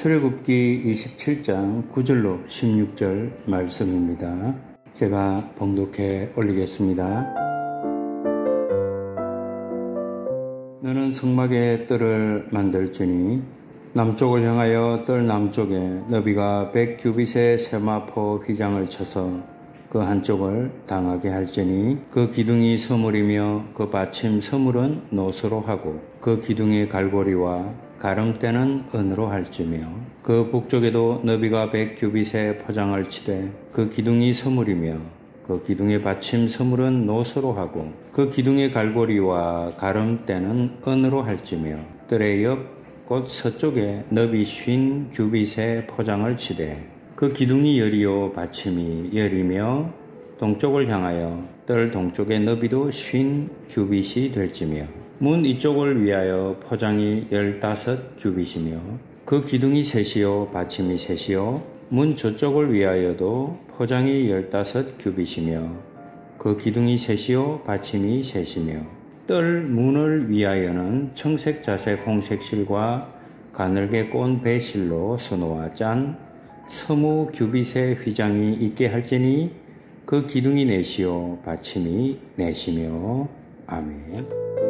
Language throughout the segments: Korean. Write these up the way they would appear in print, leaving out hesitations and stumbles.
출애굽기 27장 9절로 16절 말씀입니다. 제가 봉독해 올리겠습니다. 너는 성막에 뜰을 만들지니 남쪽을 향하여 뜰 남쪽에 너비가 100규빗의 세마포 휘장을 쳐서 그 한쪽을 당하게 할지니 그 기둥이 서물이며 그 받침 서물은 노스로 하고 그 기둥의 갈고리와 가름대는 은으로 할지며 그 북쪽에도 너비가 100규빗의 포장을 치되 그 기둥이 서물이며 그 기둥의 받침 서물은 노스로 하고 그 기둥의 갈고리와 가름대는 은으로 할지며 뜰의 옆 곧 서쪽에 너비 50규빗의 포장을 치되 그 기둥이 열이요 받침이 열이며 동쪽을 향하여 뜰 동쪽의 너비도 50규빗이 될지며 문 이쪽을 위하여 포장이 15규빗이며 그 기둥이 셋이요 받침이 셋이요 문 저쪽을 위하여도 포장이 15규빗이며 그 기둥이 셋이요 받침이 셋이며 뜰 문을 위하여는 청색 자색 홍색 실과 가늘게 꼰 배실로 서놓아 짠 20규빗의 휘장이 있게 할지니 그 기둥이 넷이요 받침이 넷이며 아멘.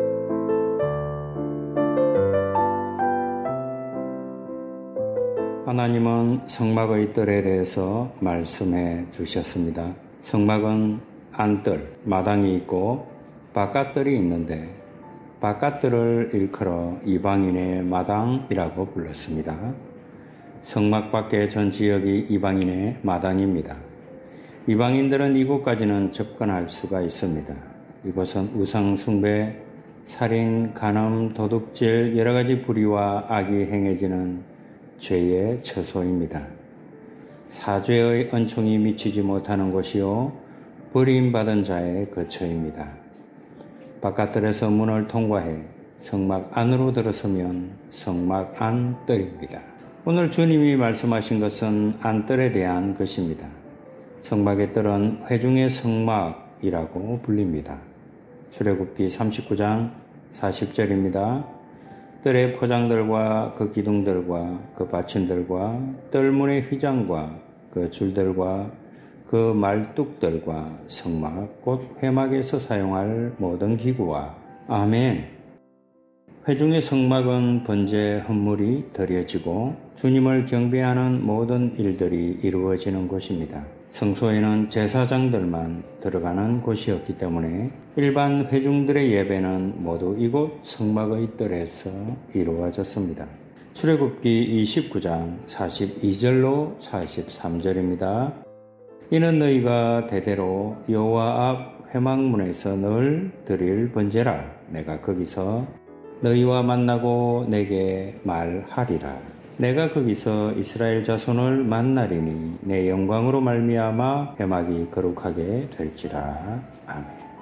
하나님은 성막의 뜰에 대해서 말씀해 주셨습니다. 성막은 안뜰, 마당이 있고 바깥뜰이 있는데 바깥뜰을 일컬어 이방인의 마당이라고 불렀습니다. 성막 밖의 전 지역이 이방인의 마당입니다. 이방인들은 이곳까지는 접근할 수가 있습니다. 이곳은 우상 숭배, 살인, 간음, 도둑질, 여러 가지 불의와 악이 행해지는 죄의 처소입니다. 사죄의 은총이 미치지 못하는 곳이요 버림받은 자의 거처입니다. 바깥뜰에서 문을 통과해 성막 안으로 들어서면 성막 안뜰입니다. 오늘 주님이 말씀하신 것은 안뜰에 대한 것입니다. 성막의 뜰은 회중의 성막이라고 불립니다. 출애굽기 39장 40절입니다. 뜰의 포장들과 그 기둥들과 그 받침들과 뜰문의 휘장과 그 줄들과 그 말뚝들과 성막 곧 회막에서 사용할 모든 기구와 아멘. 회중의 성막은 번제 헌물이 드려지고 주님을 경배하는 모든 일들이 이루어지는 곳입니다. 성소에는 제사장들만 들어가는 곳이었기 때문에 일반 회중들의 예배는 모두 이곳 성막의 뜰에서 이루어졌습니다. 출애굽기 29장 42절로 43절입니다. 이는 너희가 대대로 여호와 앞 회막문에서 늘 드릴 번제라. 내가 거기서 너희와 만나고 내게 말하리라. 내가 거기서 이스라엘 자손을 만나리니 내 영광으로 말미암아 회막이 거룩하게 될지라. 아멘.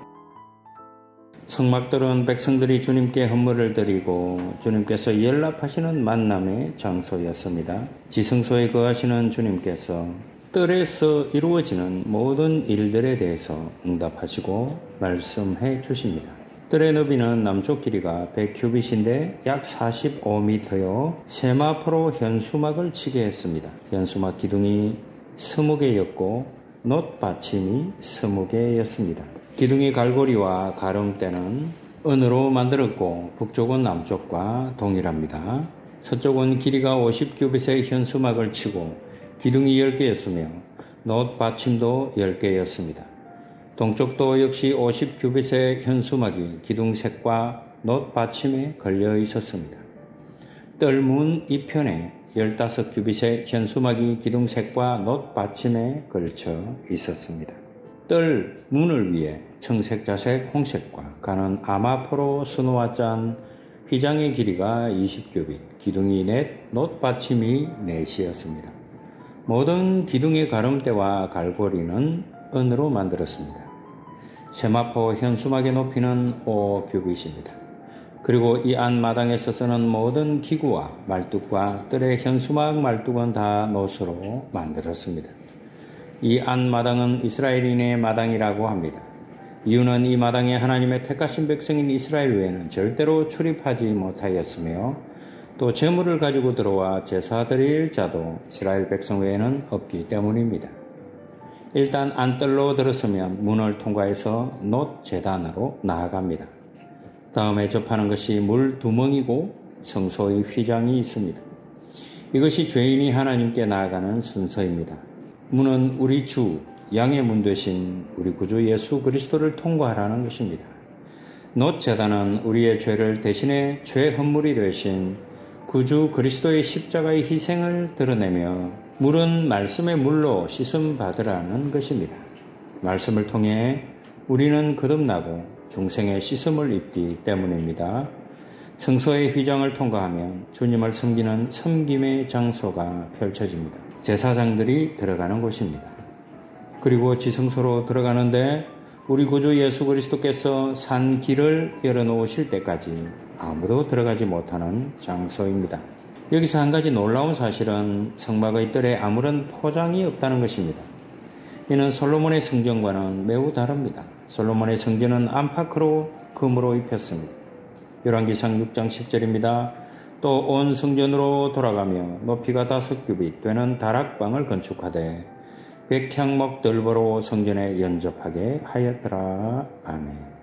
성막들은 백성들이 주님께 헌물을 드리고 주님께서 연락하시는 만남의 장소였습니다. 지성소에 거하시는 주님께서 뜰에서 이루어지는 모든 일들에 대해서 응답하시고 말씀해 주십니다. 뜰의 너비는 남쪽 길이가 100규빗인데 약 45m요. 세마포로 현수막을 치게 했습니다. 현수막 기둥이 20개였고 놋 받침이 20개였습니다. 기둥의 갈고리와 가름대는 은으로 만들었고 북쪽은 남쪽과 동일합니다. 서쪽은 길이가 50규빗의 현수막을 치고 기둥이 10개였으며 놋 받침도 10개였습니다. 동쪽도 역시 50규빗의 현수막이 기둥색과 놋 받침에 걸려 있었습니다. 뜰문 이편에 15규빗의 현수막이 기둥색과 놋 받침에 걸쳐 있었습니다. 뜰 문을 위해 청색, 자색, 홍색과 가는 아마포로 수놓아 짠 휘장의 길이가 20규빗, 기둥이 넷, 놋 받침이 넷이었습니다. 모든 기둥의 가름대와 갈고리는 은으로 만들었습니다. 세마포 현수막의 높이는 5규빗입니다. 그리고 이 안마당에서 쓰는 모든 기구와 말뚝과 뜰의 현수막 말뚝은 다 노스로 만들었습니다. 이 안마당은 이스라엘인의 마당이라고 합니다. 이유는 이 마당에 하나님의 택하신 백성인 이스라엘 외에는 절대로 출입하지 못하였으며 또 제물을 가지고 들어와 제사 드릴 자도 이스라엘 백성 외에는 없기 때문입니다. 일단 안뜰로 들었으면 문을 통과해서 놋 제단으로 나아갑니다. 다음에 접하는 것이 물 두멍이고 성소의 휘장이 있습니다. 이것이 죄인이 하나님께 나아가는 순서입니다. 문은 우리 주, 양의 문 되신 우리 구주 예수 그리스도를 통과하라는 것입니다. 놋 제단은 우리의 죄를 대신해 죄 헌물이 되신 구주 그리스도의 십자가의 희생을 드러내며 물은 말씀의 물로 씻음 받으라는 것입니다. 말씀을 통해 우리는 거듭나고 중생의 씻음을 입기 때문입니다. 성소의 휘장을 통과하면 주님을 섬기는 섬김의 장소가 펼쳐집니다. 제사장들이 들어가는 곳입니다. 그리고 지성소로 들어가는데 우리 구주 예수 그리스도께서 산 길을 열어놓으실 때까지 아무도 들어가지 못하는 장소입니다. 여기서 한 가지 놀라운 사실은 성막의 뜰에 아무런 포장이 없다는 것입니다. 이는 솔로몬의 성전과는 매우 다릅니다. 솔로몬의 성전은 안팎으로 금으로 입혔습니다. 열왕기상 6장 10절입니다. 또 온 성전으로 돌아가며 높이가 5규빗 되는 다락방을 건축하되 백향목 들보로 성전에 연접하게 하였더라. 아멘.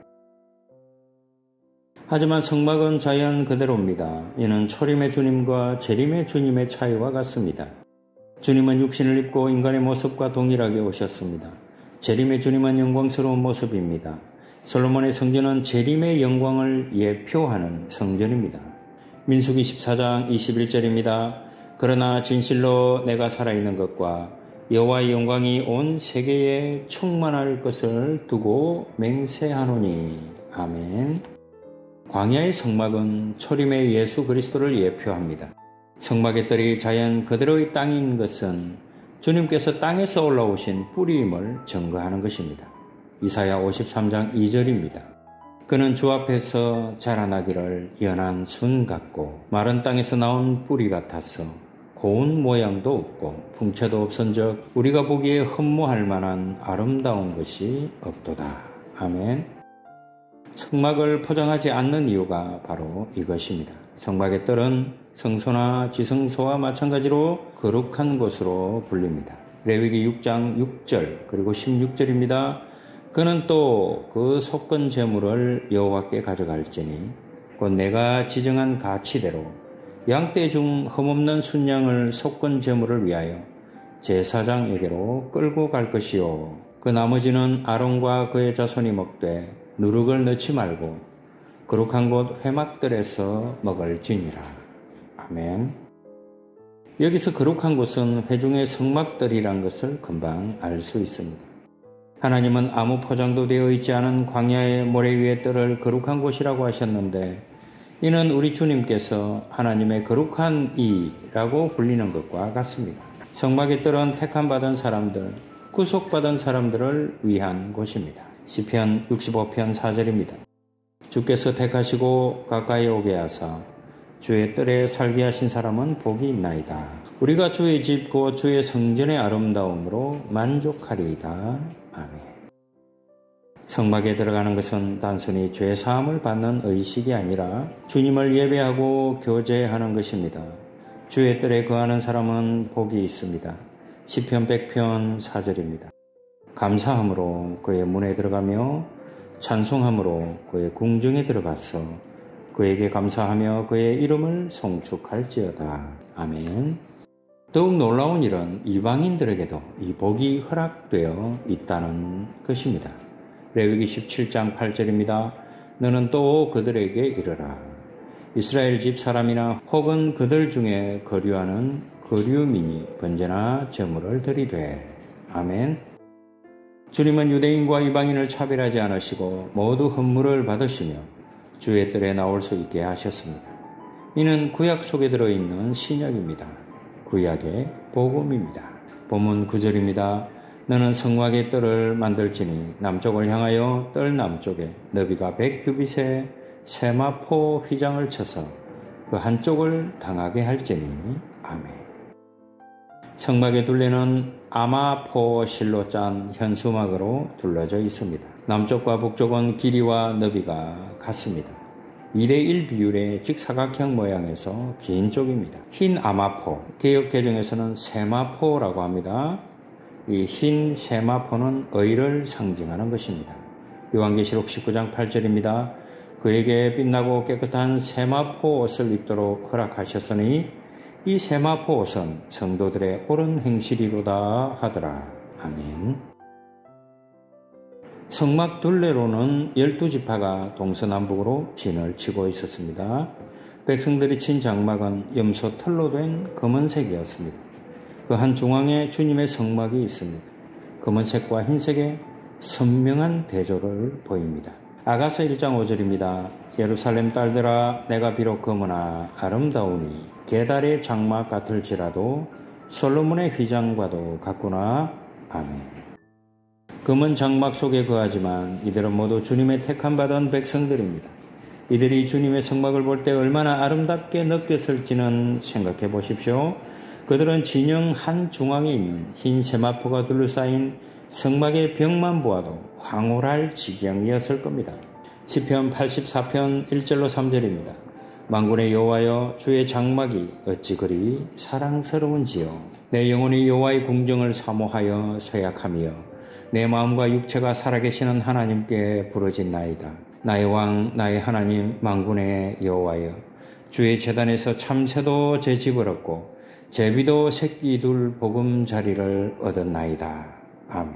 하지만 성막은 자연 그대로입니다. 이는 초림의 주님과 재림의 주님의 차이와 같습니다. 주님은 육신을 입고 인간의 모습과 동일하게 오셨습니다. 재림의 주님은 영광스러운 모습입니다. 솔로몬의 성전은 재림의 영광을 예표하는 성전입니다. 민수기 14장 21절입니다. 그러나 진실로 내가 살아있는 것과 여호와의 영광이 온 세계에 충만할 것을 두고 맹세하노니. 아멘. 광야의 성막은 초림의 예수 그리스도를 예표합니다. 성막의 뜰이 자연 그대로의 땅인 것은 주님께서 땅에서 올라오신 뿌리임을 증거하는 것입니다. 이사야 53장 2절입니다. 그는 주 앞에서 자라나기를 연한 순 같고 마른 땅에서 나온 뿌리 같아서 고운 모양도 없고 풍채도 없은즉 우리가 보기에 흠모할 만한 아름다운 것이 없도다. 아멘. 성막을 포장하지 않는 이유가 바로 이것입니다. 성막의 뜰은 성소나 지성소와 마찬가지로 거룩한 곳으로 불립니다. 레위기 6장 6절 그리고 16절입니다. 그는 또 그 속건 제물을 여호와께 가져갈지니 곧 내가 지정한 가치대로 양떼 중 흠없는 순양을 속건 제물을 위하여 제사장에게로 끌고 갈 것이요 그 나머지는 아론과 그의 자손이 먹되 누룩을 넣지 말고 거룩한 곳 회막들에서 먹을지니라. 아멘. 여기서 거룩한 곳은 회중의 성막들이란 것을 금방 알 수 있습니다. 하나님은 아무 포장도 되어 있지 않은 광야의 모래 위의 뜰을 거룩한 곳이라고 하셨는데 이는 우리 주님께서 하나님의 거룩한 이라고 불리는 것과 같습니다. 성막의 뜰은 택함받은 사람들, 구속받은 사람들을 위한 곳입니다. 시편 65편 4절입니다. 주께서 택하시고 가까이 오게 하사 주의 뜰에 살게 하신 사람은 복이 있나이다. 우리가 주의 집 곧 주의 성전의 아름다움으로 만족하리이다. 아멘. 성막에 들어가는 것은 단순히 죄 사함을 받는 의식이 아니라 주님을 예배하고 교제하는 것입니다. 주의 뜰에 거하는 사람은 복이 있습니다. 시편 100편 4절입니다. 감사함으로 그의 문에 들어가며 찬송함으로 그의 궁정에 들어가서 그에게 감사하며 그의 이름을 송축할지어다. 아멘. 더욱 놀라운 일은 이방인들에게도 이 복이 허락되어 있다는 것입니다. 레위기 17장 8절입니다. 너는 또 그들에게 이르라. 이스라엘 집 사람이나 혹은 그들 중에 거류하는 거류민이 번제나 제물을 드리되. 아멘. 주님은 유대인과 이방인을 차별하지 않으시고 모두 헌물을 받으시며 주의 뜰에 나올 수 있게 하셨습니다. 이는 구약 속에 들어있는 신약입니다. 구약의 복음입니다. 본문 9절입니다. 너는 성막의 뜰을 만들지니 남쪽을 향하여 뜰 남쪽에 너비가 100규빗의 세마포 휘장을 쳐서 그 한쪽을 당하게 할지니. 아멘. 성막의 둘레는 아마포 실로 짠 현수막으로 둘러져 있습니다. 남쪽과 북쪽은 길이와 너비가 같습니다. 2대1 비율의 직사각형 모양에서 긴 쪽입니다. 흰 아마포, 개역 개정에서는 세마포라고 합니다. 이 흰 세마포는 의를 상징하는 것입니다. 요한계시록 19장 8절입니다. 그에게 빛나고 깨끗한 세마포 옷을 입도록 허락하셨으니 이 세마포 옷은 성도들의 옳은 행실이로다 하더라. 아멘. 성막 둘레로는 12지파가 동서남북으로 진을 치고 있었습니다. 백성들이 친 장막은 염소 털로 된 검은색이었습니다. 그 한 중앙에 주님의 성막이 있습니다. 검은색과 흰색의 선명한 대조를 보입니다. 아가서 1장 5절입니다. 예루살렘 딸들아 내가 비록 검으나 아름다우니 게달의 장막 같을지라도 솔로몬의 휘장과도 같구나. 아멘. 검은 장막 속에 거하지만 이들은 모두 주님의 택함받은 백성들입니다. 이들이 주님의 성막을 볼 때 얼마나 아름답게 느꼈을지는 생각해 보십시오. 그들은 진영 한 중앙에 있는 흰 세마포가 둘러싸인 성막의 벽만 보아도 황홀할 지경이었을 겁니다. 시편 84편 1절로 3절입니다. 만군의 여호와여 주의 장막이 어찌 그리 사랑스러운지요. 내 영혼이 여호와의 궁정을 사모하여 쇠약하며 내 마음과 육체가 살아계시는 하나님께 부르짖나이다. 나의 왕 나의 하나님 만군의 여호와여 주의 제단에서 참새도 제 집을 얻고 제비도 새끼 둘 보금자리를 얻었나이다. 아멘.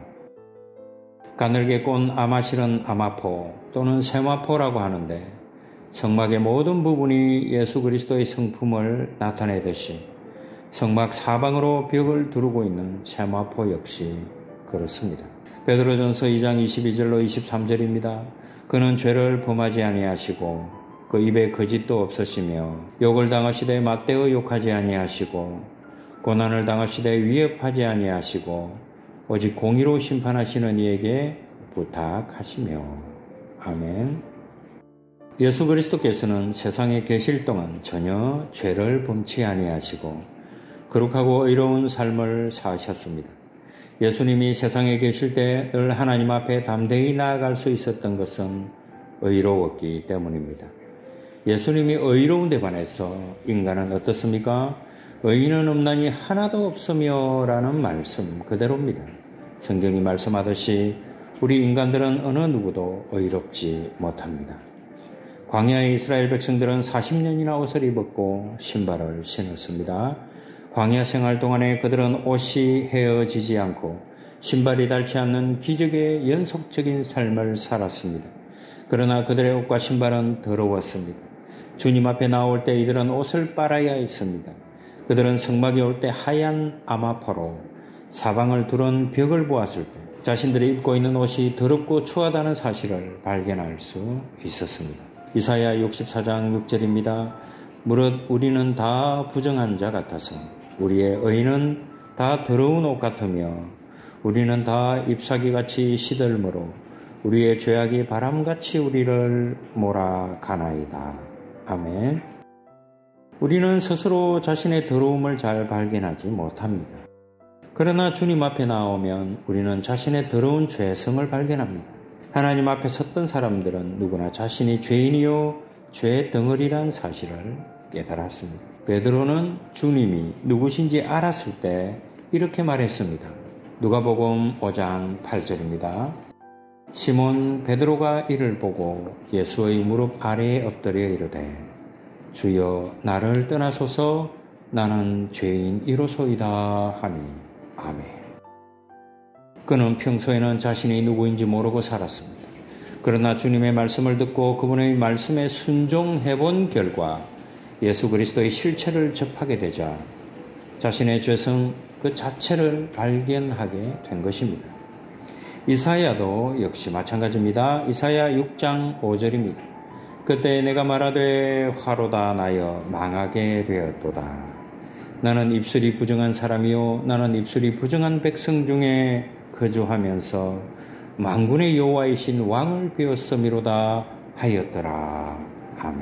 가늘게 꼰 아마실은 아마포 또는 세마포라고 하는데 성막의 모든 부분이 예수 그리스도의 성품을 나타내듯이 성막 사방으로 벽을 두르고 있는 세마포 역시 그렇습니다. 베드로전서 2장 22절로 23절입니다. 그는 죄를 범하지 아니하시고 그 입에 거짓도 없으시며 욕을 당하시되 맞대어 욕하지 아니하시고 고난을 당하시되 위협하지 아니하시고 오직 공의로 심판하시는 이에게 부탁하시며. 아멘. 예수 그리스도께서는 세상에 계실 동안 전혀 죄를 범치 아니하시고 거룩하고 의로운 삶을 사셨습니다. 예수님이 세상에 계실 때 늘 하나님 앞에 담대히 나아갈 수 있었던 것은 의로웠기 때문입니다. 예수님이 의로운 데 관해서 인간은 어떻습니까? 의인은 없나니 하나도 없으며 라는 말씀 그대로입니다. 성경이 말씀하듯이 우리 인간들은 어느 누구도 의롭지 못합니다. 광야의 이스라엘 백성들은 40년이나 옷을 입었고 신발을 신었습니다. 광야 생활 동안에 그들은 옷이 헤어지지 않고 신발이 닳지 않는 기적의 연속적인 삶을 살았습니다. 그러나 그들의 옷과 신발은 더러웠습니다. 주님 앞에 나올 때 이들은 옷을 빨아야 했습니다. 그들은 성막에 올 때 하얀 아마포로 사방을 두른 벽을 보았을 때 자신들이 입고 있는 옷이 더럽고 추하다는 사실을 발견할 수 있었습니다. 이사야 64장 6절입니다. 무릇 우리는 다 부정한 자 같아서 우리의 의는 다 더러운 옷 같으며 우리는 다 잎사귀같이 시들므로 우리의 죄악이 바람같이 우리를 몰아가나이다. 아멘. 우리는 스스로 자신의 더러움을 잘 발견하지 못합니다. 그러나 주님 앞에 나오면 우리는 자신의 더러운 죄성을 발견합니다. 하나님 앞에 섰던 사람들은 누구나 자신이 죄인이요 죄 덩어리란 사실을 깨달았습니다. 베드로는 주님이 누구신지 알았을 때 이렇게 말했습니다. 누가복음 5장 8절입니다. 시몬 베드로가 이를 보고 예수의 무릎 아래에 엎드려 이르되 주여 나를 떠나소서 나는 죄인이로소이다 하니. 아멘. 그는 평소에는 자신이 누구인지 모르고 살았습니다. 그러나 주님의 말씀을 듣고 그분의 말씀에 순종해본 결과 예수 그리스도의 실체를 접하게 되자 자신의 죄성 그 자체를 발견하게 된 것입니다. 이사야도 역시 마찬가지입니다. 이사야 6장 5절입니다. 그때 내가 말하되 화로다 나여 망하게 되었도다. 나는 입술이 부정한 사람이요 나는 입술이 부정한 백성 중에 거주하면서 만군의 여호와이신 왕을 배웠음이로다 하였더라. 아멘.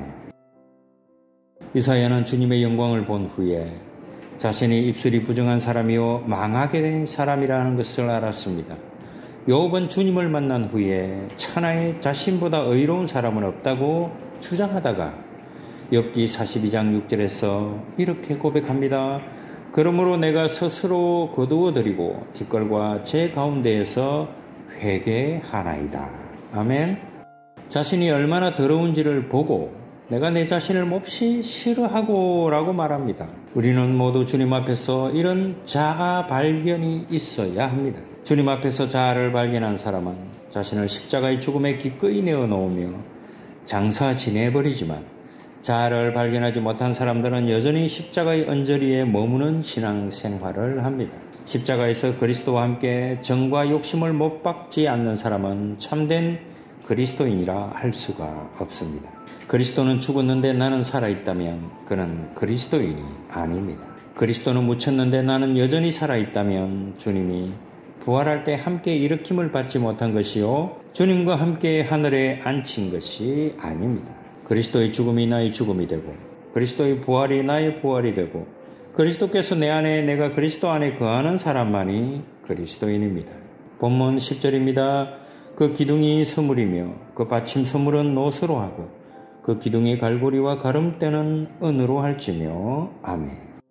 이사야는 주님의 영광을 본 후에 자신이 입술이 부정한 사람이요 망하게 된 사람이라는 것을 알았습니다. 욥은 주님을 만난 후에 천하에 자신보다 의로운 사람은 없다고 주장하다가 욥기 42장 6절에서 이렇게 고백합니다. 그러므로 내가 스스로 거두어드리고 뒷걸과 제 가운데에서 회개하나이다. 아멘. 자신이 얼마나 더러운지를 보고 내가 내 자신을 몹시 싫어하고 라고 말합니다. 우리는 모두 주님 앞에서 이런 자아 발견이 있어야 합니다. 주님 앞에서 자아를 발견한 사람은 자신을 십자가의 죽음에 기꺼이 내어놓으며 장사 지내버리지만 자아를 발견하지 못한 사람들은 여전히 십자가의 언저리에 머무는 신앙생활을 합니다. 십자가에서 그리스도와 함께 정과 욕심을 못 박지 않는 사람은 참된 그리스도인이라 할 수가 없습니다. 그리스도는 죽었는데 나는 살아있다면 그는 그리스도인이 아닙니다. 그리스도는 묻혔는데 나는 여전히 살아있다면 주님이 부활할 때 함께 일으킴을 받지 못한 것이요 주님과 함께 하늘에 앉힌 것이 아닙니다. 그리스도의 죽음이 나의 죽음이 되고 그리스도의 부활이 나의 부활이 되고 그리스도께서 내 안에 내가 그리스도 안에 거하는 사람만이 그리스도인입니다. 본문 10절입니다. 그 기둥이 스물이며 그 받침 스물은 노스로 하고 그 기둥의 갈고리와 가름대는 은으로 할지며 아멘.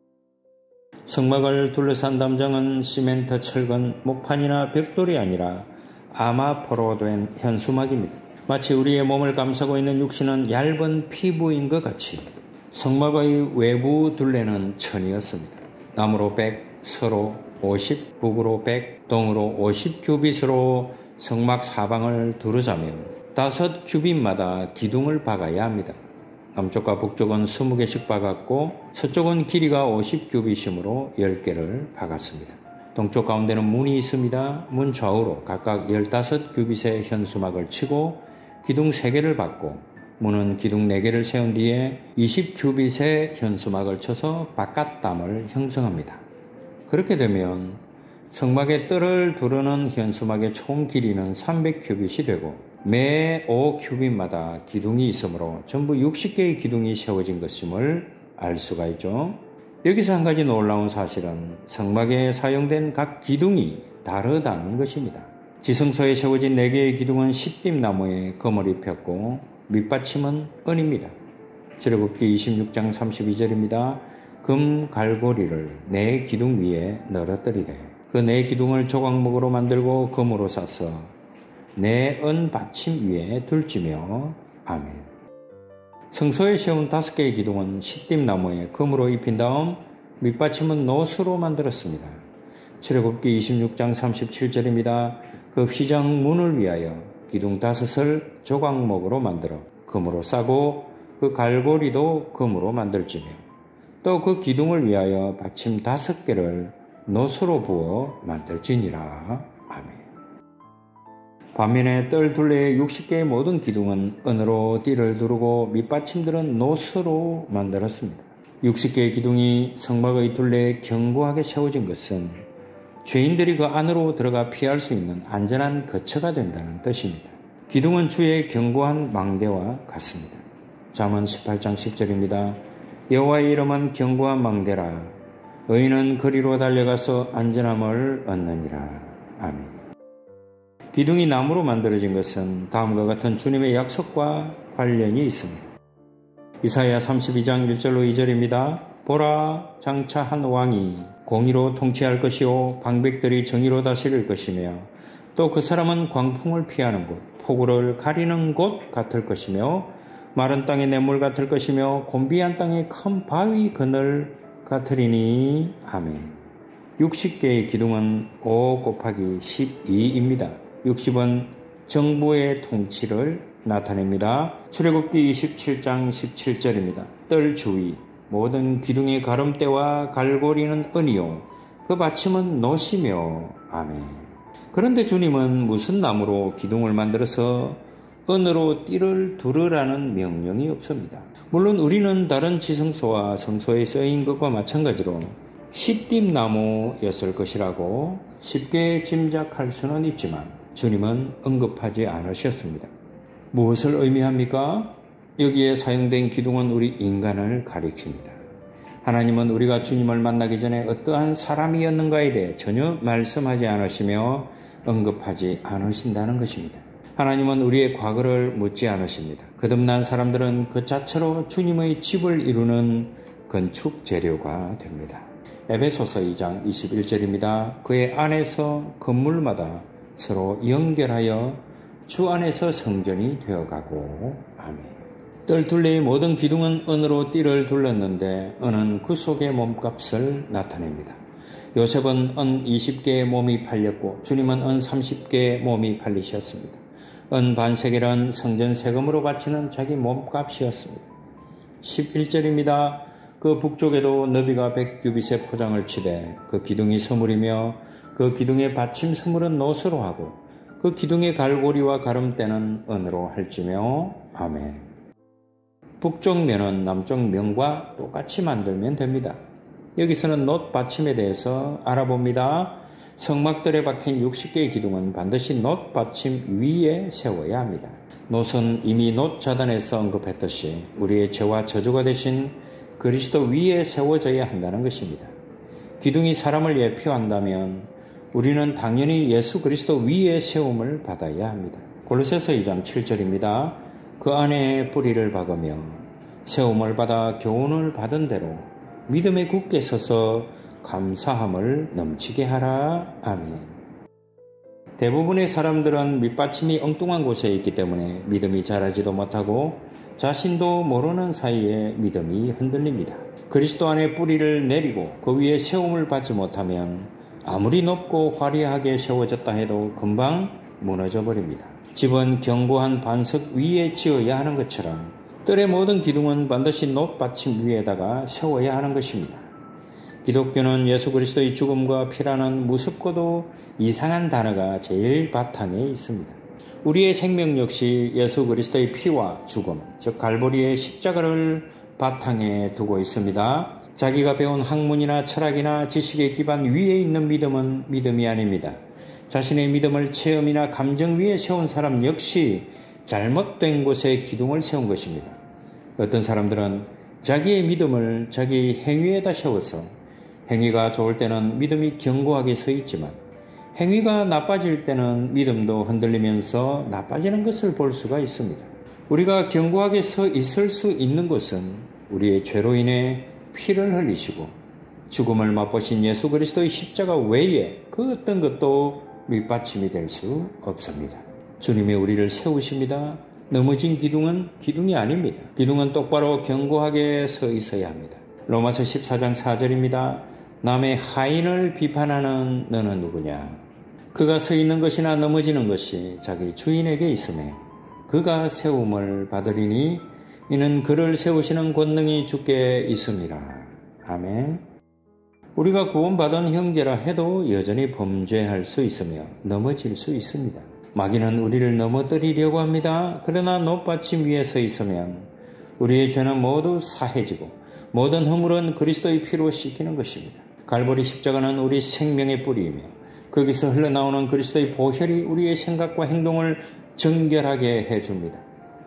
성막을 둘러싼 담장은 시멘트, 철근, 목판이나 벽돌이 아니라 아마포로 된 현수막입니다. 마치 우리의 몸을 감싸고 있는 육신은 얇은 피부인 것 같이 성막의 외부 둘레는 천이었습니다. 나무로 100, 서로 50, 북으로 100, 동으로 50 규빗으로 성막 사방을 두르자며 5 규빗마다 기둥을 박아야 합니다. 남쪽과 북쪽은 20개씩 박았고 서쪽은 길이가 50 규빗이므로 10개를 박았습니다. 동쪽 가운데는 문이 있습니다. 문 좌우로 각각 15 규빗의 현수막을 치고 기둥 3개를 박고 문은 기둥 4개를 세운 뒤에 20 규빗의 현수막을 쳐서 바깥담을 형성합니다. 그렇게 되면 성막의 뜰을 두르는 현수막의 총 길이는 300 규빗이 되고 매 5 규빗마다 기둥이 있으므로 전부 60개의 기둥이 세워진 것임을 알 수가 있죠. 여기서 한 가지 놀라운 사실은 성막에 사용된 각 기둥이 다르다는 것입니다. 지성소에 세워진 4개의 기둥은 시띠나무에 금을 입혔고 밑받침은 은입니다. 출애굽기 26장 32절입니다. 금 갈고리를 4 기둥 위에 널어뜨리되 그 4 기둥을 조각목으로 만들고 금으로 싸서 4 은 받침 위에 둘지며 아멘. 성소에 세운 5개의 기둥은 시띠나무에 금으로 입힌 다음 밑받침은 노스로 만들었습니다. 출애굽기 26장 37절입니다. 그 휘장 문을 위하여 기둥 5을 조각목으로 만들어 금으로 싸고 그 갈고리도 금으로 만들지며 또 그 기둥을 위하여 받침 5개를 노스로 부어 만들지니라. 아멘. 반면에 뜰 둘레의 60개의 모든 기둥은 은으로 띠를 두르고 밑받침들은 노스로 만들었습니다. 60개의 기둥이 성막의 둘레에 견고하게 세워진 것은 죄인들이 그 안으로 들어가 피할 수 있는 안전한 거처가 된다는 뜻입니다. 기둥은 주의 견고한 망대와 같습니다. 잠언 18장 10절입니다. 여호와의 이름은 견고한 망대라. 의인은 거리로 달려가서 안전함을 얻느니라. 아멘. 기둥이 나무로 만들어진 것은 다음과 같은 주님의 약속과 관련이 있습니다. 이사야 32장 1절로 2절입니다. 보라, 장차 한 왕이 공의로 통치할 것이요 방백들이 정의로 다스릴 것이며 또 그 사람은 광풍을 피하는 곳, 폭우를 가리는 곳 같을 것이며 마른 땅의 냇물 같을 것이며 곤비한 땅의 큰 바위 그늘 같으리니. 아멘. 60개의 기둥은 5 곱하기 12입니다. 60은 정부의 통치를 나타냅니다. 출애굽기 27장 17절입니다. 뜰 주위 모든 기둥의 가름대와 갈고리는 은이요 그 받침은 노시며. 아멘. 그런데 주님은 무슨 나무로 기둥을 만들어서 은으로 띠를 두르라는 명령이 없습니다. 물론 우리는 다른 지성소와 성소에 쓰인 것과 마찬가지로 시띠나무였을 것이라고 쉽게 짐작할 수는 있지만 주님은 언급하지 않으셨습니다. 무엇을 의미합니까? 여기에 사용된 기둥은 우리 인간을 가리킵니다. 하나님은 우리가 주님을 만나기 전에 어떠한 사람이었는가에 대해 전혀 말씀하지 않으시며 언급하지 않으신다는 것입니다. 하나님은 우리의 과거를 묻지 않으십니다. 거듭난 사람들은 그 자체로 주님의 집을 이루는 건축 재료가 됩니다. 에베소서 2장 21절입니다. 그의 안에서 건물마다 서로 연결하여 주 안에서 성전이 되어가고. 아멘. 뜰 둘레의 모든 기둥은 은으로 띠를 둘렀는데 은은 그 속의 몸값을 나타냅니다. 요셉은 은 20개의 몸이 팔렸고 주님은 은 30개의 몸이 팔리셨습니다. 은 반세겔은 성전 세금으로 바치는 자기 몸값이었습니다. 11절입니다. 그 북쪽에도 너비가 100규빗의 포장을 치되 그 기둥이 서물이며 그 기둥의 받침 서물은 노스로 하고 그 기둥의 갈고리와 가름대는 은으로 할지며. 아멘. 북쪽 면은 남쪽 면과 똑같이 만들면 됩니다. 여기서는 놋 받침에 대해서 알아봅니다. 성막들에 박힌 60개의 기둥은 반드시 놋 받침 위에 세워야 합니다. 놋은 이미 놋 자단에서 언급했듯이 우리의 죄와 저주가 되신 그리스도 위에 세워져야 한다는 것입니다. 기둥이 사람을 예표한다면 우리는 당연히 예수 그리스도 위에 세움을 받아야 합니다. 골로새서 2장 7절입니다. 그 안에 뿌리를 박으며 세움을 받아 교훈을 받은 대로 믿음에 굳게 서서 감사함을 넘치게 하라. 아멘. 대부분의 사람들은 밑받침이 엉뚱한 곳에 있기 때문에 믿음이 자라지도 못하고 자신도 모르는 사이에 믿음이 흔들립니다. 그리스도 안에 뿌리를 내리고 그 위에 세움을 받지 못하면 아무리 높고 화려하게 세워졌다 해도 금방 무너져 버립니다. 집은 견고한 반석 위에 지어야 하는 것처럼 뜰의 모든 기둥은 반드시 놋 받침 위에다가 세워야 하는 것입니다. 기독교는 예수 그리스도의 죽음과 피라는 무섭고도 이상한 단어가 제일 바탕에 있습니다. 우리의 생명 역시 예수 그리스도의 피와 죽음, 즉 갈보리의 십자가를 바탕에 두고 있습니다. 자기가 배운 학문이나 철학이나 지식의 기반 위에 있는 믿음은 믿음이 아닙니다. 자신의 믿음을 체험이나 감정 위에 세운 사람 역시 잘못된 곳에 기둥을 세운 것입니다. 어떤 사람들은 자기의 믿음을 자기 행위에다 세워서 행위가 좋을 때는 믿음이 견고하게 서 있지만 행위가 나빠질 때는 믿음도 흔들리면서 나빠지는 것을 볼 수가 있습니다. 우리가 견고하게 서 있을 수 있는 것은 우리의 죄로 인해 피를 흘리시고 죽음을 맛보신 예수 그리스도의 십자가 외에 그 어떤 것도 밑받침이 될 수 없습니다. 주님이 우리를 세우십니다. 넘어진 기둥은 기둥이 아닙니다. 기둥은 똑바로 견고하게 서 있어야 합니다. 로마서 14장 4절입니다. 남의 하인을 비판하는 너는 누구냐? 그가 서 있는 것이나 넘어지는 것이 자기 주인에게 있으며 그가 세움을 받으리니 이는 그를 세우시는 권능이 주께 있음이라. 아멘. 우리가 구원받은 형제라 해도 여전히 범죄할 수 있으며 넘어질 수 있습니다. 마귀는 우리를 넘어뜨리려고 합니다. 그러나 놋받침 위에 서 있으면 우리의 죄는 모두 사해지고 모든 허물은 그리스도의 피로 씻기는 것입니다. 갈보리 십자가는 우리 생명의 뿌리이며 거기서 흘러나오는 그리스도의 보혈이 우리의 생각과 행동을 정결하게 해줍니다.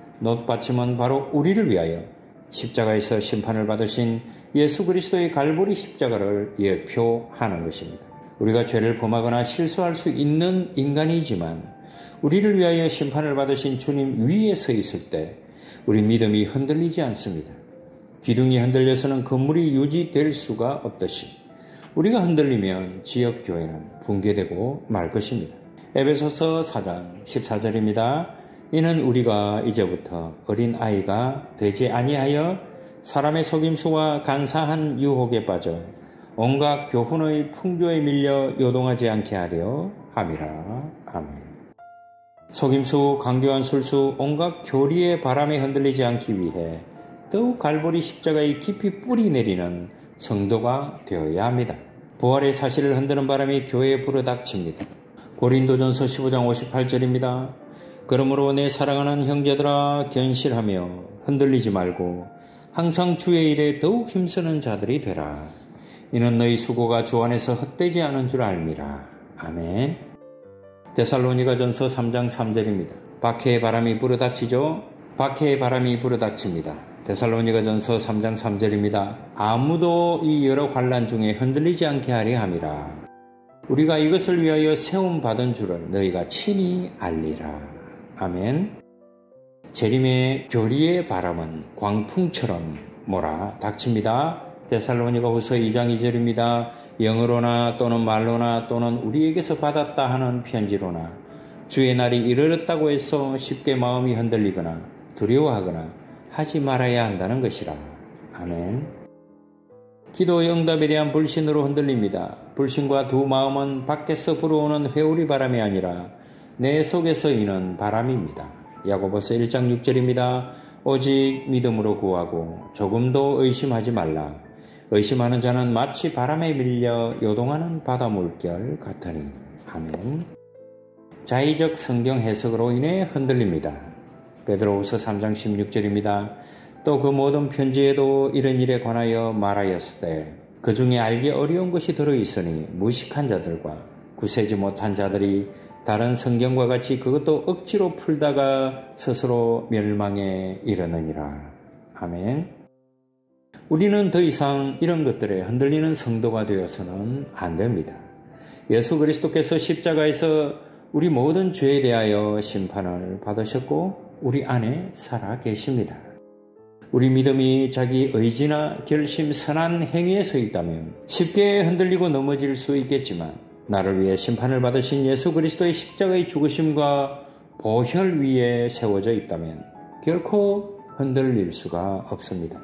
놋받침은 바로 우리를 위하여 십자가에서 심판을 받으신 예수 그리스도의 갈보리 십자가를 예표하는 것입니다. 우리가 죄를 범하거나 실수할 수 있는 인간이지만 우리를 위하여 심판을 받으신 주님 위에 서 있을 때 우리 믿음이 흔들리지 않습니다. 기둥이 흔들려서는 건물이 유지될 수가 없듯이 우리가 흔들리면 지역교회는 붕괴되고 말 것입니다. 에베소서 4장 14절입니다. 이는 우리가 이제부터 어린 아이가 되지 아니하여 사람의 속임수와 간사한 유혹에 빠져 온갖 교훈의 풍조에 밀려 요동하지 않게 하려 함이라. 아멘. 속임수, 강교한 술수, 온갖 교리의 바람에 흔들리지 않기 위해 더욱 갈보리 십자가에 깊이 뿌리 내리는 성도가 되어야 합니다. 부활의 사실을 흔드는 바람이 교회에 불어닥칩니다. 고린도전서 15장 58절입니다. 그러므로 내 사랑하는 형제들아 견실하며 흔들리지 말고 항상 주의 일에 더욱 힘쓰는 자들이 되라. 이는 너희 수고가 주 안에서 헛되지 않은 줄 알미라. 아멘. 데살로니가전서 3장 3절입니다. 박해의 바람이 불어닥치죠. 박해의 바람이 불어닥칩니다. 데살로니가전서 3장 3절입니다. 아무도 이 여러 환난 중에 흔들리지 않게 하려 함이라. 우리가 이것을 위하여 세움 받은 줄을 너희가 친히 알리라. 아멘. 재림의 교리의 바람은 광풍처럼 몰아닥칩니다. 데살로니가 후서 2장 2절입니다. 영어로나 또는 말로나 또는 우리에게서 받았다 하는 편지로나 주의 날이 이르렀다고 해서 쉽게 마음이 흔들리거나 두려워하거나 하지 말아야 한다는 것이라. 아멘. 기도의 응답에 대한 불신으로 흔들립니다. 불신과 두 마음은 밖에서 불어오는 회오리 바람이 아니라 내 속에서 이는 바람입니다. 야고보서 1장 6절입니다. 오직 믿음으로 구하고 조금도 의심하지 말라. 의심하는 자는 마치 바람에 밀려 요동하는 바다 물결 같으니. 아멘. 자의적 성경 해석으로 인해 흔들립니다. 베드로후서 3장 16절입니다. 또 그 모든 편지에도 이런 일에 관하여 말하였으되 그 중에 알기 어려운 것이 들어있으니 무식한 자들과 구세지 못한 자들이 다른 성경과 같이 그것도 억지로 풀다가 스스로 멸망에 이르느니라. 아멘. 우리는 더 이상 이런 것들에 흔들리는 성도가 되어서는 안 됩니다. 예수 그리스도께서 십자가에서 우리 모든 죄에 대하여 심판을 받으셨고 우리 안에 살아 계십니다. 우리 믿음이 자기 의지나 결심, 선한 행위에 서 있다면 쉽게 흔들리고 넘어질 수 있겠지만 나를 위해 심판을 받으신 예수 그리스도의 십자가의 죽으심과 보혈 위에 세워져 있다면 결코 흔들릴 수가 없습니다.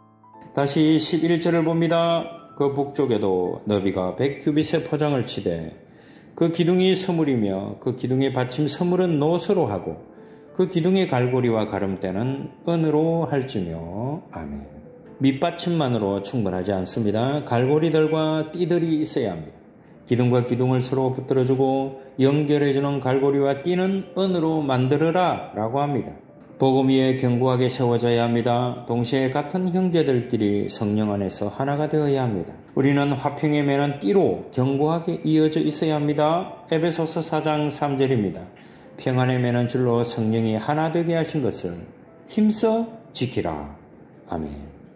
다시 11절을 봅니다. 그 북쪽에도 너비가 100규빗의 포장을 치되 그 기둥이 서물이며 그 기둥의 받침 서물은 노소로 하고 그 기둥의 갈고리와 가름대는 은으로 할지며. 아멘. 밑받침만으로 충분하지 않습니다. 갈고리들과 띠들이 있어야 합니다. 기둥과 기둥을 서로 붙들어주고 연결해주는 갈고리와 띠는 은으로 만들어라 라고 합니다. 복음 위에 견고하게 세워져야 합니다. 동시에 같은 형제들끼리 성령 안에서 하나가 되어야 합니다. 우리는 화평에 매는 띠로 견고하게 이어져 있어야 합니다. 에베소서 4장 3절입니다. 평안에 매는 줄로 성령이 하나 되게 하신 것을 힘써 지키라. 아멘.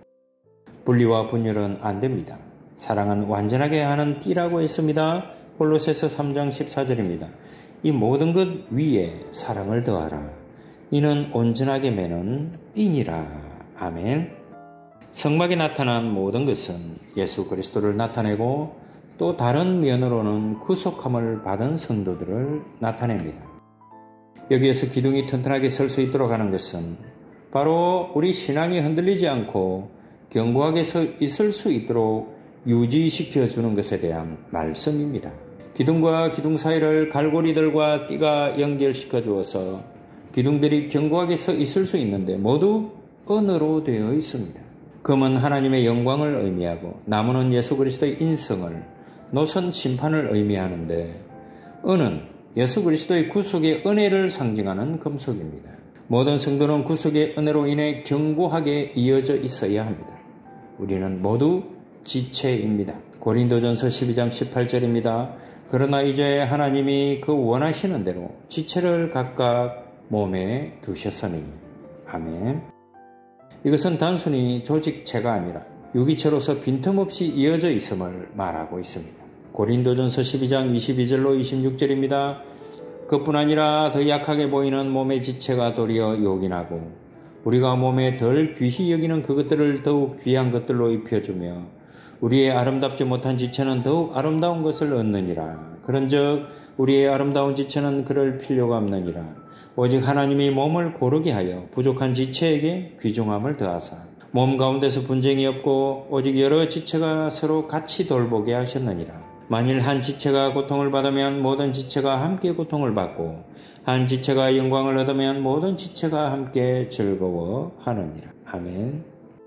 분리와 분열은 안 됩니다. 사랑은 완전하게 하는 띠라고 했습니다. 골로새서 3장 14절입니다. 이 모든 것 위에 사랑을 더하라. 이는 온전하게 매는 띠니라. 아멘. 성막에 나타난 모든 것은 예수 그리스도를 나타내고 또 다른 면으로는 구속함을 받은 성도들을 나타냅니다. 여기에서 기둥이 튼튼하게 설 수 있도록 하는 것은 바로 우리 신앙이 흔들리지 않고 견고하게 서 있을 수 있도록 유지시켜 주는 것에 대한 말씀입니다. 기둥과 기둥 사이를 갈고리들과 띠가 연결시켜 주어서 기둥들이 견고하게 서 있을 수 있는데 모두 은으로 되어 있습니다. 금은 하나님의 영광을 의미하고 나무는 예수 그리스도의 인성을, 노선 심판을 의미하는데 은은 예수 그리스도의 구속의 은혜를 상징하는 금속입니다. 모든 성도는 구속의 은혜로 인해 견고하게 이어져 있어야 합니다. 우리는 모두 지체입니다. 고린도전서 12장 18절입니다. 그러나 이제 하나님이 그 원하시는 대로 지체를 각각 몸에 두셨으니. 아멘. 이것은 단순히 조직체가 아니라 유기체로서 빈틈없이 이어져 있음을 말하고 있습니다. 고린도전서 12장 22절로 26절입니다. 그뿐 아니라 더 약하게 보이는 몸의 지체가 도리어 요긴하고 우리가 몸에 덜 귀히 여기는 그것들을 더욱 귀한 것들로 입혀주며 우리의 아름답지 못한 지체는 더욱 아름다운 것을 얻느니라. 그런즉 우리의 아름다운 지체는 그럴 필요가 없느니라. 오직 하나님이 몸을 고르게 하여 부족한 지체에게 귀중함을 더하사 몸 가운데서 분쟁이 없고 오직 여러 지체가 서로 같이 돌보게 하셨느니라. 만일 한 지체가 고통을 받으면 모든 지체가 함께 고통을 받고 한 지체가 영광을 얻으면 모든 지체가 함께 즐거워하느니라. 아멘.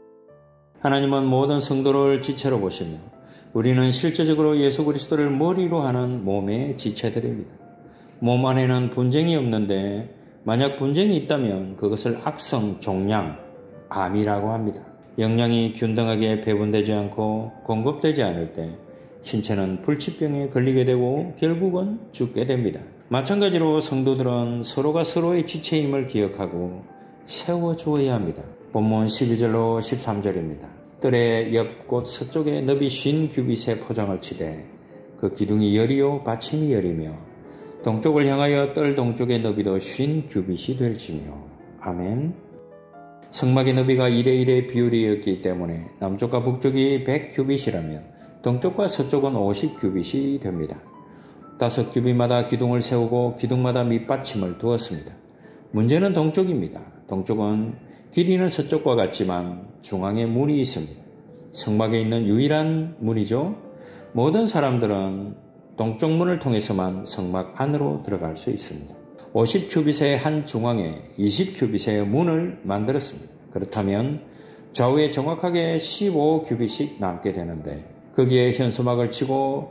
하나님은 모든 성도를 지체로 보시며 우리는 실제적으로 예수 그리스도를 머리로 하는 몸의 지체들입니다. 몸 안에는 분쟁이 없는데 만약 분쟁이 있다면 그것을 악성 종양, 암이라고 합니다. 영양이 균등하게 배분되지 않고 공급되지 않을 때 신체는 불치병에 걸리게 되고 결국은 죽게 됩니다. 마찬가지로 성도들은 서로가 서로의 지체임을 기억하고 세워주어야 합니다. 본문 12절로 13절입니다. 뜰의 옆 곳 서쪽에 너비 50규빗의 포장을 치되 그 기둥이 열이요 받침이 열이며 동쪽을 향하여 뜰 동쪽의 너비도 50규빗이 될지며. 아멘. 성막의 너비가 1:1의 비율이었기 때문에 남쪽과 북쪽이 100규빗이라면 동쪽과 서쪽은 50규빗이 됩니다. 5규빗마다 기둥을 세우고 기둥마다 밑받침을 두었습니다. 문제는 동쪽입니다. 동쪽은 길이는 서쪽과 같지만 중앙에 문이 있습니다. 성막에 있는 유일한 문이죠. 모든 사람들은 동쪽 문을 통해서만 성막 안으로 들어갈 수 있습니다. 50규빗의 한 중앙에 20규빗의 문을 만들었습니다. 그렇다면 좌우에 정확하게 15규빗씩 남게 되는데 거기에 현수막을 치고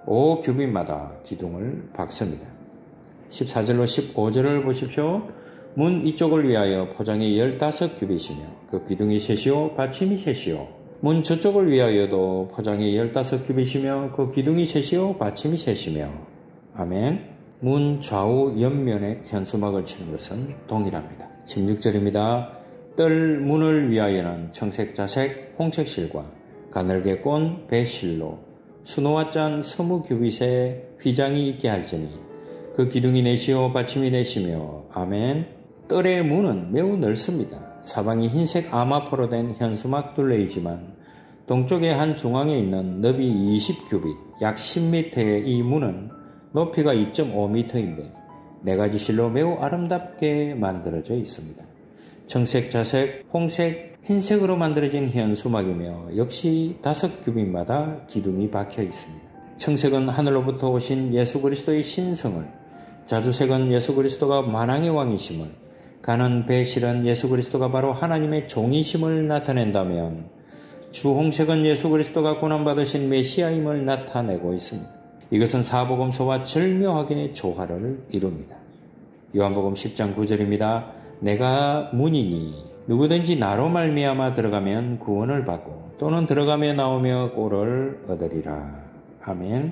5규빗마다 기둥을 박습니다. 14절로 15절을 보십시오. 문 이쪽을 위하여 포장이 15규빗이며 그 기둥이 셋이요 받침이 셋이요. 문 저쪽을 위하여도 포장이 15규빗이며 그 기둥이 셋이요 받침이 셋이며. 아멘. 문 좌우 옆면에 현수막을 치는 것은 동일합니다. 16절입니다. 뜰 문을 위하여는 청색 자색 홍색 실과 가늘게 꼰 배실로 수노와 짠 20규빗의 휘장이 있게 할지니 그 기둥이 넷이요 받침이 넷이며. 아멘. 뜰의 문은 매우 넓습니다. 사방이 흰색 아마포로 된 현수막 둘레이지만 동쪽의 한 중앙에 있는 너비 20규빗 약 10m의 이 문은 높이가 2.5m인데 4가지 실로 매우 아름답게 만들어져 있습니다. 청색, 자색, 홍색, 흰색으로 만들어진 현수막이며 역시 5규빗마다 기둥이 박혀 있습니다. 청색은 하늘로부터 오신 예수 그리스도의 신성을, 자주색은 예수 그리스도가 만왕의 왕이심을, 가는 배실은 예수 그리스도가 바로 하나님의 종이심을 나타낸다면 주홍색은 예수 그리스도가 고난받으신 메시아임을 나타내고 있습니다. 이것은 사복음서와 절묘하게 조화를 이룹니다. 요한복음 10장 9절입니다. 내가 문이니 누구든지 나로 말미암아 들어가면 구원을 받고 또는 들어가며 나오며 꼴을 얻으리라. 아멘.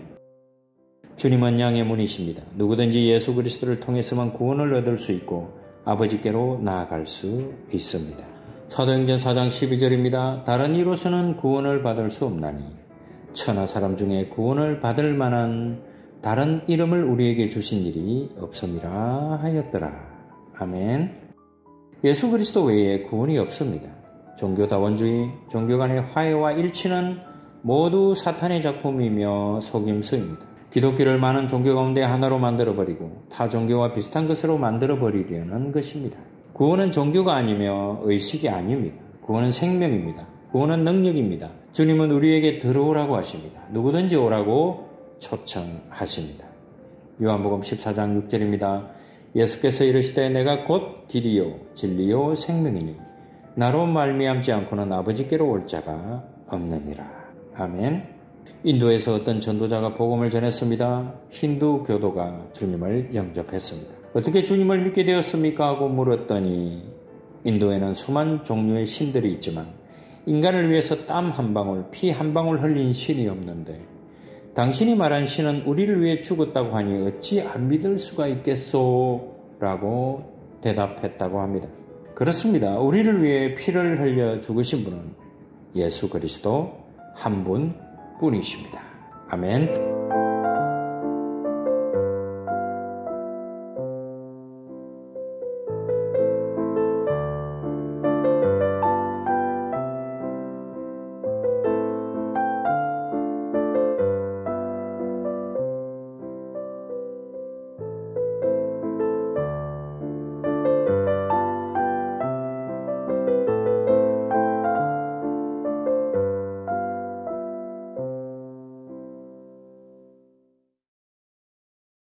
주님은 양의 문이십니다. 누구든지 예수 그리스도를 통해서만 구원을 얻을 수 있고 아버지께로 나아갈 수 있습니다. 사도행전 4장 12절입니다. 다른 이로서는 구원을 받을 수 없나니 천하 사람 중에 구원을 받을 만한 다른 이름을 우리에게 주신 일이 없음이라 하였더라. 아멘. 예수 그리스도 외에 구원이 없습니다. 종교다원주의, 종교 간의 화해와 일치는 모두 사탄의 작품이며 속임수입니다. 기독교를 많은 종교 가운데 하나로 만들어버리고 타 종교와 비슷한 것으로 만들어버리려는 것입니다. 구원은 종교가 아니며 의식이 아닙니다. 구원은 생명입니다. 구원은 능력입니다. 주님은 우리에게 들어오라고 하십니다. 누구든지 오라고 초청하십니다. 요한복음 14장 6절입니다. 예수께서 이르시되 내가 곧 길이요 진리요 생명이니 나로 말미암지 않고는 아버지께로 올 자가 없느니라. 아멘. 인도에서 어떤 전도자가 복음을 전했습니다. 힌두 교도가 주님을 영접했습니다. 어떻게 주님을 믿게 되었습니까? 하고 물었더니 인도에는 수많은 종류의 신들이 있지만 인간을 위해서 땀 한 방울, 피 한 방울 흘린 신이 없는데 당신이 말한 신은 우리를 위해 죽었다고 하니 어찌 안 믿을 수가 있겠소? 라고 대답했다고 합니다. 그렇습니다. 우리를 위해 피를 흘려 죽으신 분은 예수 그리스도 한 분뿐이십니다. 아멘.